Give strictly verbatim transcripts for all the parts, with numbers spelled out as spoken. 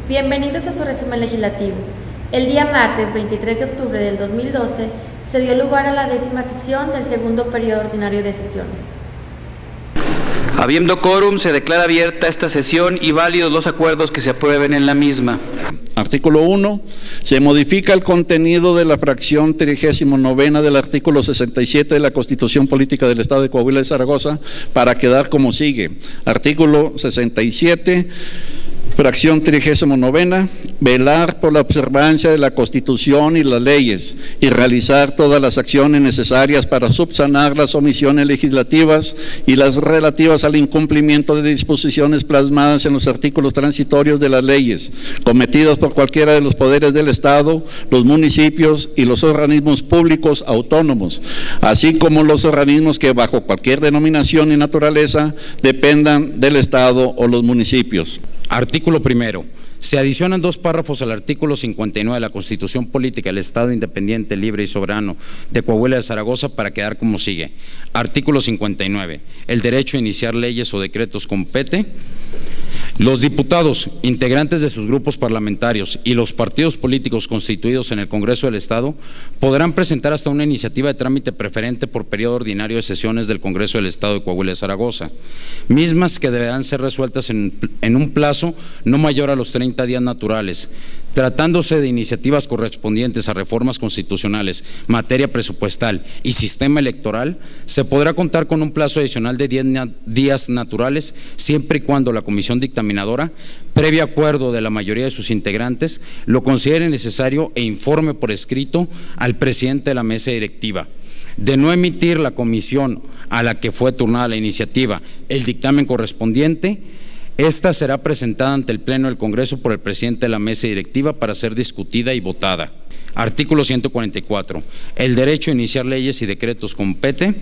Bienvenidos a su resumen legislativo. El día martes veintitrés de octubre del dos mil doce se dio lugar a la décima sesión del segundo periodo ordinario de sesiones. Habiendo quórum, se declara abierta esta sesión y válidos los acuerdos que se aprueben en la misma. Artículo uno. Se modifica el contenido de la fracción trigésimo novena del artículo sesenta y siete de la Constitución Política del Estado de Coahuila de Zaragoza para quedar como sigue. Artículo sesenta y siete. Fracción trigésimo novena, velar por la observancia de la Constitución y las leyes y realizar todas las acciones necesarias para subsanar las omisiones legislativas y las relativas al incumplimiento de disposiciones plasmadas en los artículos transitorios de las leyes, cometidas por cualquiera de los poderes del Estado, los municipios y los organismos públicos autónomos, así como los organismos que bajo cualquier denominación y naturaleza dependan del Estado o los municipios. Artículo primero. Se adicionan dos párrafos al artículo cincuenta y nueve de la Constitución Política del Estado Independiente, Libre y Soberano de Coahuila de Zaragoza para quedar como sigue. Artículo cincuenta y nueve. El derecho a iniciar leyes o decretos compete. Los diputados, integrantes de sus grupos parlamentarios y los partidos políticos constituidos en el Congreso del Estado podrán presentar hasta una iniciativa de trámite preferente por periodo ordinario de sesiones del Congreso del Estado de Coahuila de Zaragoza, mismas que deberán ser resueltas en, en un plazo no mayor a los treinta días naturales, tratándose de iniciativas correspondientes a reformas constitucionales, materia presupuestal y sistema electoral. Se podrá contar con un plazo adicional de diez días naturales siempre y cuando la Comisión Dictaminadora, previo acuerdo de la mayoría de sus integrantes, lo considere necesario e informe por escrito al presidente de la mesa directiva. De no emitir la comisión a la que fue turnada la iniciativa el dictamen correspondiente, esta será presentada ante el Pleno del Congreso por el presidente de la mesa directiva para ser discutida y votada. Artículo ciento cuarenta y cuatro. El derecho a iniciar leyes y decretos compete.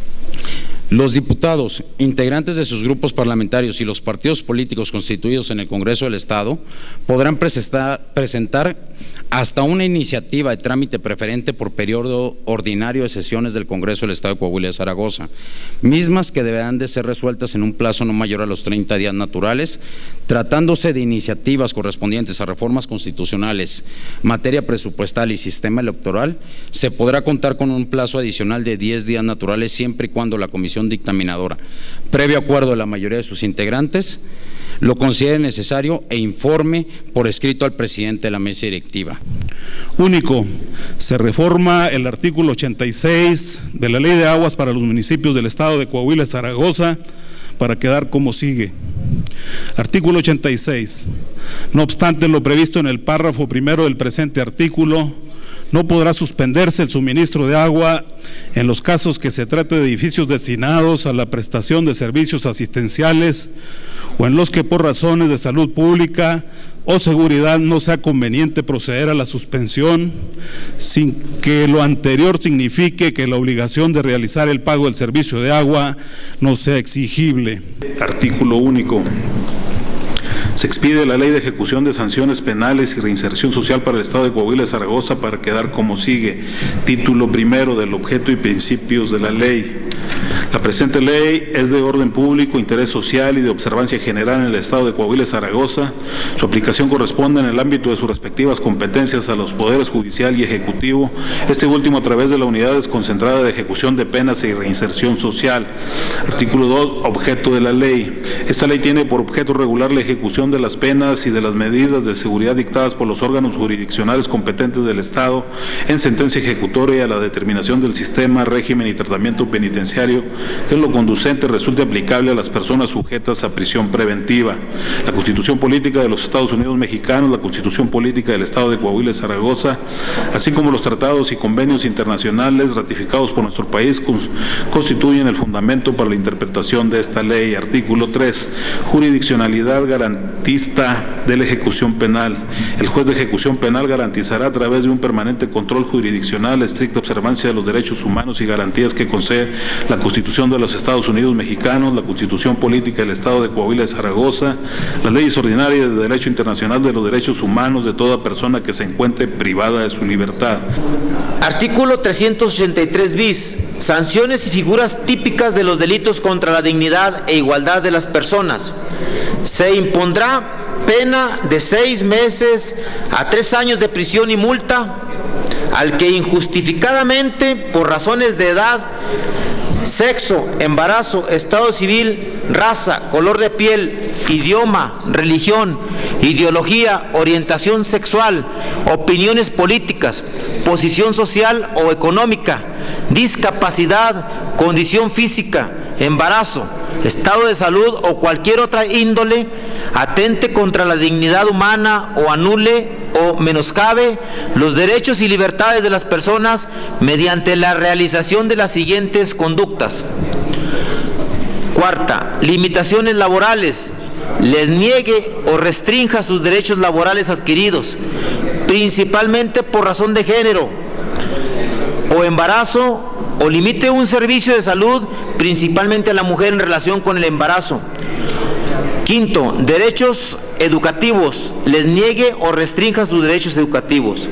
Los diputados, integrantes de sus grupos parlamentarios y los partidos políticos constituidos en el Congreso del Estado podrán presentar, presentar hasta una iniciativa de trámite preferente por periodo ordinario de sesiones del Congreso del Estado de Coahuila de Zaragoza, mismas que deberán de ser resueltas en un plazo no mayor a los treinta días naturales, tratándose de iniciativas correspondientes a reformas constitucionales, materia presupuestal y sistema electoral. Se podrá contar con un plazo adicional de diez días naturales siempre y cuando la Comisión Dictaminadora, previo acuerdo de la mayoría de sus integrantes, lo considere necesario e informe por escrito al presidente de la mesa directiva. Único. Se reforma el artículo ochenta y seis de la Ley de Aguas para los municipios del Estado de Coahuila y Zaragoza para quedar como sigue. Artículo ochenta y seis. No obstante lo previsto en el párrafo primero del presente artículo, no podrá suspenderse el suministro de agua en los casos que se trate de edificios destinados a la prestación de servicios asistenciales o en los que por razones de salud pública o seguridad no sea conveniente proceder a la suspensión sin que lo anterior signifique que la obligación de realizar el pago del servicio de agua no sea exigible. Artículo único. Se expide la Ley de Ejecución de Sanciones Penales y Reinserción Social para el Estado de Coahuila de Zaragoza para quedar como sigue. Título primero del objeto y principios de la ley. La presente ley es de orden público, interés social y de observancia general en el Estado de Coahuila de Zaragoza. Su aplicación corresponde en el ámbito de sus respectivas competencias a los poderes judicial y ejecutivo, este último a través de la Unidad Desconcentrada de Ejecución de Penas y Reinserción Social. Artículo dos. Objeto de la ley. Esta ley tiene por objeto regular la ejecución de las penas y de las medidas de seguridad dictadas por los órganos jurisdiccionales competentes del Estado en sentencia ejecutoria a la determinación del sistema, régimen y tratamiento penitenciario que en lo conducente resulte aplicable a las personas sujetas a prisión preventiva. La Constitución Política de los Estados Unidos Mexicanos, la Constitución Política del Estado de Coahuila y Zaragoza, así como los tratados y convenios internacionales ratificados por nuestro país constituyen el fundamento para la interpretación de esta ley. Artículo tres. Jurisdiccionalidad garantista de la ejecución penal. El juez de ejecución penal garantizará a través de un permanente control jurisdiccional la estricta observancia de los derechos humanos y garantías que concede la Constitución de los Estados Unidos Mexicanos, la Constitución Política del Estado de Coahuila de Zaragoza, las leyes ordinarias de derecho internacional de los derechos humanos de toda persona que se encuentre privada de su libertad. Artículo trescientos ochenta y tres bis. Sanciones y figuras típicas de los delitos contra la dignidad e igualdad de las personas. Se impondrá pena de seis meses a tres años de prisión y multa al que injustificadamente, por razones de edad, sexo, embarazo, estado civil, raza, color de piel, idioma, religión, ideología, orientación sexual, opiniones políticas, posición social o económica, discapacidad, condición física, embarazo, estado de salud o cualquier otra índole, atente contra la dignidad humana o anule o menoscabe los derechos y libertades de las personas mediante la realización de las siguientes conductas. Cuarta, limitaciones laborales, les niegue o restrinja sus derechos laborales adquiridos, principalmente por razón de género o embarazo, o limite un servicio de salud, principalmente a la mujer en relación con el embarazo. Quinto, derechos educativos, les niegue o restrinja sus derechos educativos.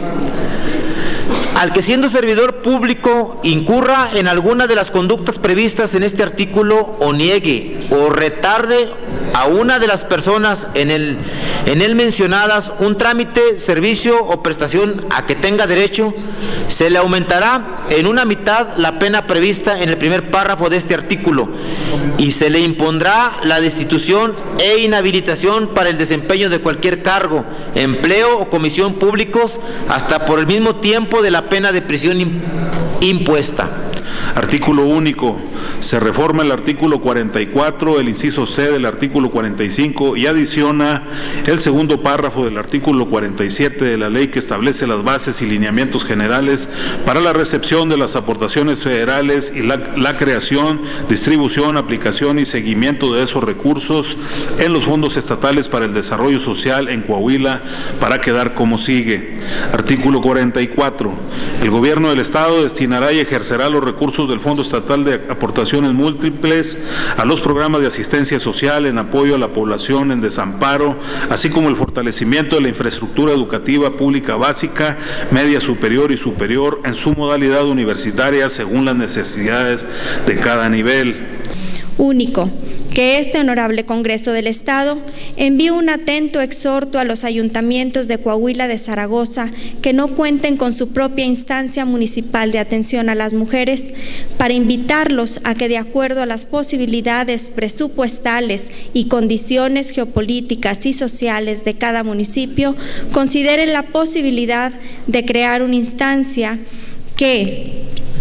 Al que siendo servidor público incurra en alguna de las conductas previstas en este artículo o niegue o retarde a una de las personas en el, en él mencionadas un trámite, servicio o prestación a que tenga derecho, se le aumentará en una mitad la pena prevista en el primer párrafo de este artículo y se le impondrá la destitución e inhabilitación para el desempeño de cualquier cargo, empleo o comisión públicos hasta por el mismo tiempo de la pena de prisión impuesta. Artículo único. Se reforma el artículo cuarenta y cuatro, el inciso C del artículo cuarenta y cinco y adiciona el segundo párrafo del artículo cuarenta y siete de la ley que establece las bases y lineamientos generales para la recepción de las aportaciones federales y la, la creación, distribución, aplicación y seguimiento de esos recursos en los fondos estatales para el desarrollo social en Coahuila, para quedar como sigue. Artículo cuarenta y cuatro. El gobierno del Estado destinará y ejercerá los recursos del Fondo Estatal de Aportaciones Múltiples a los programas de asistencia social en apoyo a la población en desamparo, así como el fortalecimiento de la infraestructura educativa pública básica, media superior y superior en su modalidad universitaria según las necesidades de cada nivel. Único, que este honorable Congreso del Estado envíe un atento exhorto a los ayuntamientos de Coahuila de Zaragoza que no cuenten con su propia instancia municipal de atención a las mujeres, para invitarlos a que, de acuerdo a las posibilidades presupuestales y condiciones geopolíticas y sociales de cada municipio, consideren la posibilidad de crear una instancia que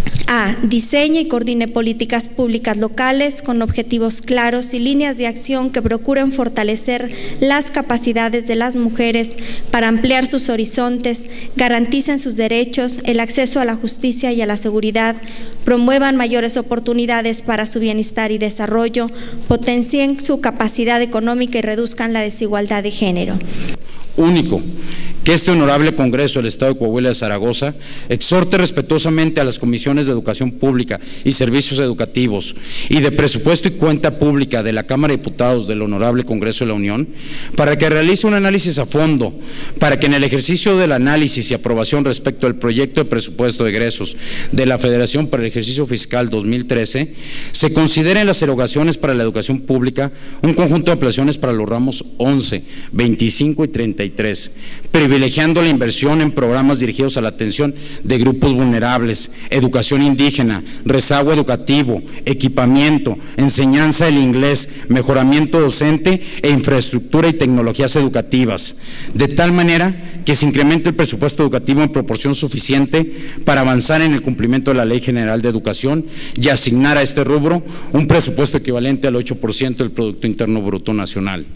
A. Diseñe y coordine políticas públicas locales con objetivos claros y líneas de acción que procuren fortalecer las capacidades de las mujeres para ampliar sus horizontes, garanticen sus derechos, el acceso a la justicia y a la seguridad, promuevan mayores oportunidades para su bienestar y desarrollo, potencien su capacidad económica y reduzcan la desigualdad de género. Único, que este honorable Congreso del Estado de Coahuila de Zaragoza exhorte respetuosamente a las comisiones de Educación Pública y Servicios Educativos y de Presupuesto y Cuenta Pública de la Cámara de Diputados del honorable Congreso de la Unión para que realice un análisis a fondo, para que en el ejercicio del análisis y aprobación respecto al proyecto de presupuesto de egresos de la Federación para el ejercicio fiscal dos mil trece se consideren las erogaciones para la educación pública, un conjunto de ampliaciones para los ramos once, veinticinco y treinta y tres, privilegiando la inversión en programas dirigidos a la atención de grupos vulnerables, educación indígena, rezago educativo, equipamiento, enseñanza del inglés, mejoramiento docente e infraestructura y tecnologías educativas, de tal manera que se incremente el presupuesto educativo en proporción suficiente para avanzar en el cumplimiento de la Ley General de Educación y asignar a este rubro un presupuesto equivalente al ocho por ciento del Producto Interno Bruto Nacional.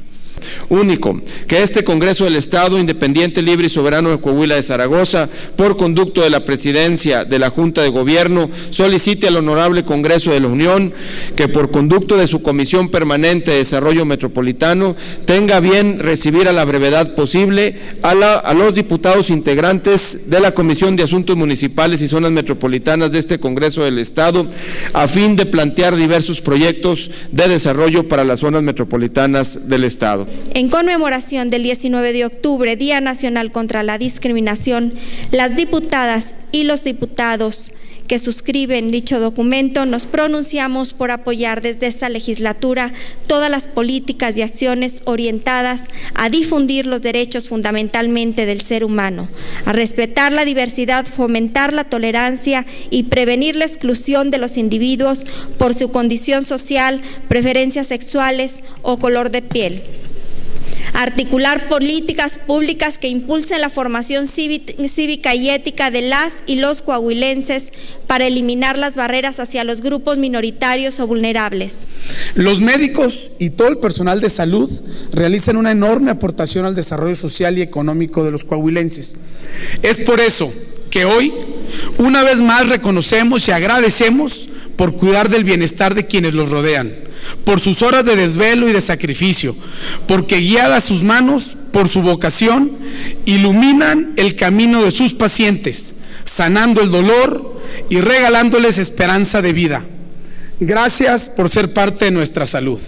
Único, que este Congreso del Estado Independiente, Libre y Soberano de Coahuila de Zaragoza, por conducto de la Presidencia de la Junta de Gobierno, solicite al Honorable Congreso de la Unión que por conducto de su Comisión Permanente de Desarrollo Metropolitano tenga bien recibir a la brevedad posible a, la, a los diputados integrantes de la Comisión de Asuntos Municipales y Zonas Metropolitanas de este Congreso del Estado, a fin de plantear diversos proyectos de desarrollo para las zonas metropolitanas del Estado. En conmemoración del diecinueve de octubre, Día Nacional contra la Discriminación, las diputadas y los diputados que suscriben dicho documento, nos pronunciamos por apoyar desde esta legislatura todas las políticas y acciones orientadas a difundir los derechos fundamentalmente del ser humano, a respetar la diversidad, fomentar la tolerancia y prevenir la exclusión de los individuos por su condición social, preferencias sexuales o color de piel. Articular políticas públicas que impulsen la formación cívica y ética de las y los coahuilenses para eliminar las barreras hacia los grupos minoritarios o vulnerables. Los médicos y todo el personal de salud realizan una enorme aportación al desarrollo social y económico de los coahuilenses. Es por eso que hoy, una vez más, reconocemos y agradecemos por cuidar del bienestar de quienes los rodean, por sus horas de desvelo y de sacrificio, porque guiadas sus manos por su vocación, iluminan el camino de sus pacientes, sanando el dolor y regalándoles esperanza de vida. Gracias por ser parte de nuestra salud.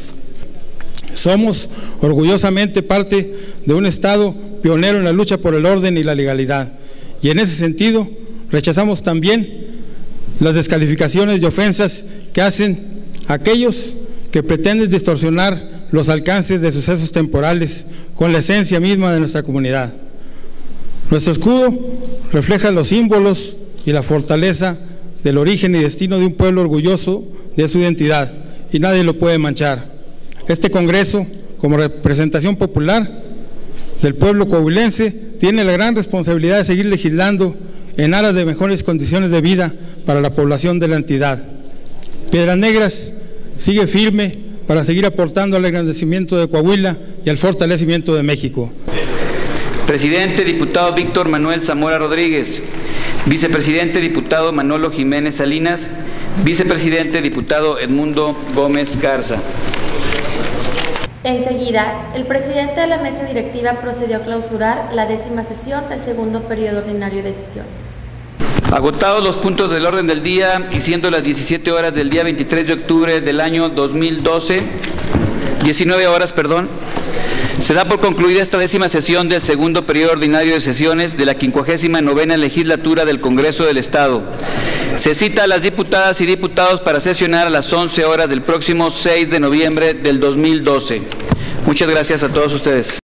Somos orgullosamente parte de un Estado pionero en la lucha por el orden y la legalidad, y en ese sentido rechazamos también las descalificaciones y ofensas que hacen aquellos que pretenden distorsionar los alcances de sucesos temporales con la esencia misma de nuestra comunidad. Nuestro escudo refleja los símbolos y la fortaleza del origen y destino de un pueblo orgulloso de su identidad, y nadie lo puede manchar. Este Congreso, como representación popular del pueblo coahuilense, tiene la gran responsabilidad de seguir legislando en aras de mejores condiciones de vida para la población de la entidad. Piedras Negras sigue firme para seguir aportando al engrandecimiento de Coahuila y al fortalecimiento de México. Presidente, diputado Víctor Manuel Zamora Rodríguez. Vicepresidente, diputado Manolo Jiménez Salinas. Vicepresidente, diputado Edmundo Gómez Garza. Enseguida, el presidente de la mesa directiva procedió a clausurar la décima sesión del segundo periodo ordinario de sesiones. Agotados los puntos del orden del día y siendo las diecisiete horas del día veintitrés de octubre del año dos mil doce, diecinueve horas, perdón, se da por concluida esta décima sesión del segundo periodo ordinario de sesiones de la quincuagésima novena legislatura del Congreso del Estado. Se cita a las diputadas y diputados para sesionar a las once horas del próximo seis de noviembre del dos mil doce. Muchas gracias a todos ustedes.